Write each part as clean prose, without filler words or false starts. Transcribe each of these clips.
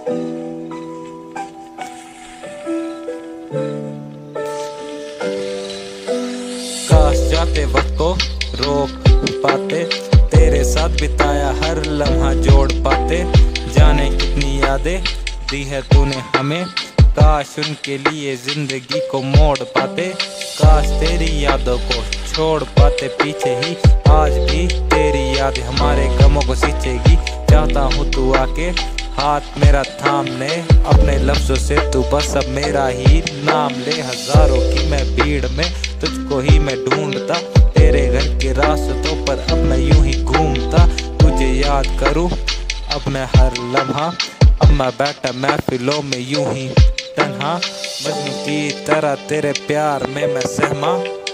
काश जाते वक्त को रोक पाते, तेरे साथ बिताया हर लम्हा जोड़ पाते। जाने कितनी यादें दी है तूने हमें, काश उनके लिए जिंदगी को मोड़ पाते। काश तेरी यादों को छोड़ पाते पीछे ही, आज भी तेरी याद हमारे गमों को सींचेगी। चाहता हूँ तू आके हाथ मेरा थाम ले, अपने लफ्जों से तू बस अब मेरा ही नाम ले। हजारों की मैं भीड़ में तुझको ही मैं ढूंढता, तेरे घर के रास्तों पर अब मैं यूं ही घूमता। तुझे याद करूं अब मैं हर लम्हा, अब मैं बैठा महफिलों में यूं ही तन्हा। मजनू की तरह तेरे प्यार में मैं सहमा।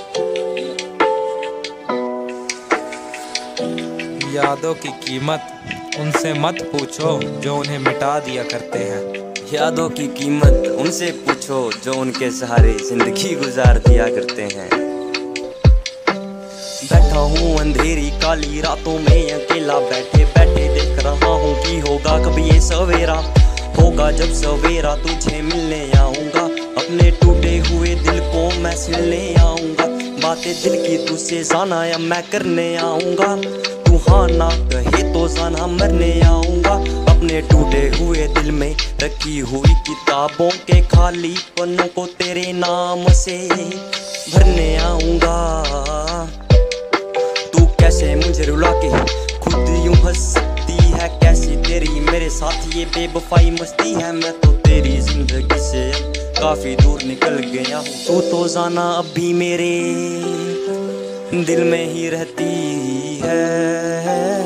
यादों की कीमत उनसे मत पूछो जो उन्हें मिटा दिया करते हैं। यादों की कीमत उनसे पूछो जो उनके सहारे जिंदगी गुजार दिया करते हैं। बैठा हूँ अंधेरी काली रातों में अकेला, बैठे बैठे देख रहा हूँ कि होगा कभी ये सवेरा। होगा जब सवेरा तुझे मिलने आऊंगा, अपने टूटे हुए दिल को मैं सिलने आऊंगा। बातें दिल की तुझसे जाना या मैं करने आऊंगा, तू हाँ ना कहे तो जाना मरने आऊंगा। अपने टूटे हुए दिल में रखी हुई किताबों के खाली पन्नों को तेरे नाम से भरने आऊंगा। तू कैसे मुझे रुला के खुद यूं हंस सकती है, कैसी तेरी मेरे साथ ये बेवफाई मस्ती है। मैं तो तेरी जिंदगी से काफी दूर निकल गया हूँ, तू तो जाना अब भी मेरे दिल में ही रहती है।